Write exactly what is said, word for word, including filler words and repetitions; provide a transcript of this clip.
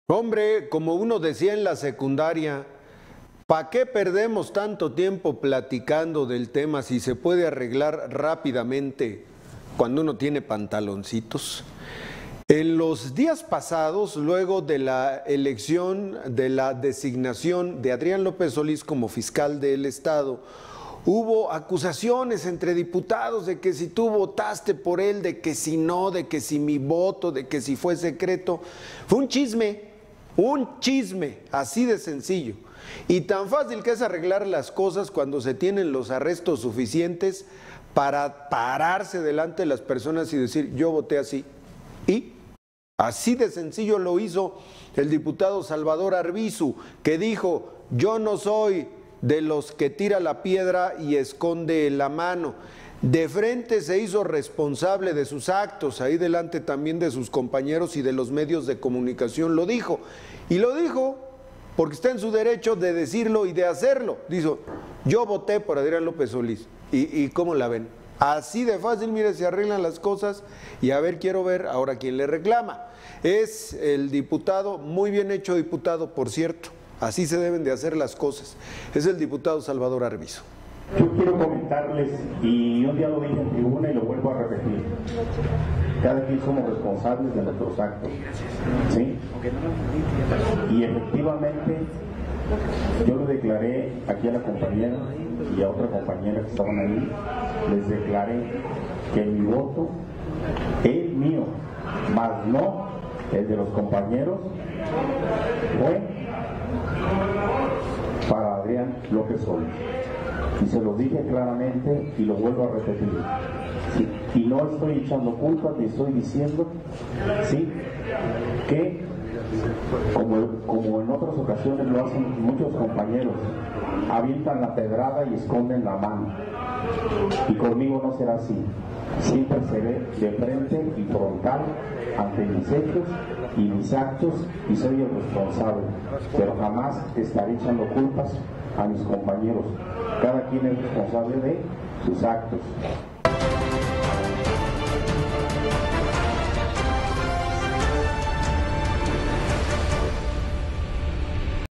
Hombre, como uno decía en la secundaria, ¿para qué perdemos tanto tiempo platicando del tema si se puede arreglar rápidamente cuando uno tiene pantaloncitos? En los días pasados, luego de la elección, de la designación de Adrián López Solís como fiscal del Estado, hubo acusaciones entre diputados de que si tú votaste por él, de que si no, de que si mi voto, de que si fue secreto. Fue un chisme. Un chisme, así de sencillo. Y tan fácil que es arreglar las cosas cuando se tienen los arrestos suficientes para pararse delante de las personas y decir, yo voté así. Y así de sencillo lo hizo el diputado Salvador Arbizu, que dijo, yo no soy de los que tira la piedra y esconde la mano. De frente se hizo responsable de sus actos, ahí delante también de sus compañeros y de los medios de comunicación lo dijo. Y lo dijo porque está en su derecho de decirlo y de hacerlo. Dijo, yo voté por Adrián López Solís. ¿Y, y cómo la ven? Así de fácil, mire, se arreglan las cosas y a ver, quiero ver ahora quién le reclama. Es el diputado, muy bien hecho diputado, por cierto, así se deben de hacer las cosas. Es el diputado Salvador Arbizu. Yo quiero comentarles, y un día lo dije en tribuna y lo vuelvo a repetir, cada quien somos responsables de nuestros actos, ¿sí? Y efectivamente, yo le declaré aquí a la compañera y a otra compañera que estaban ahí, les declaré que mi voto es mío, más no el de los compañeros, fue para Adrián López Solís. Y se lo dije claramente y lo vuelvo a repetir. ¿Sí? Y no estoy echando culpas, ni estoy diciendo, ¿sí?, que como, como en otras ocasiones lo hacen muchos compañeros, avientan la pedrada y esconden la mano. Y conmigo no será así. Siempre seré de frente y frontal ante mis hechos y mis actos y soy el responsable, pero jamás estaré echando culpas a mis compañeros. Cada quien es responsable de sus actos.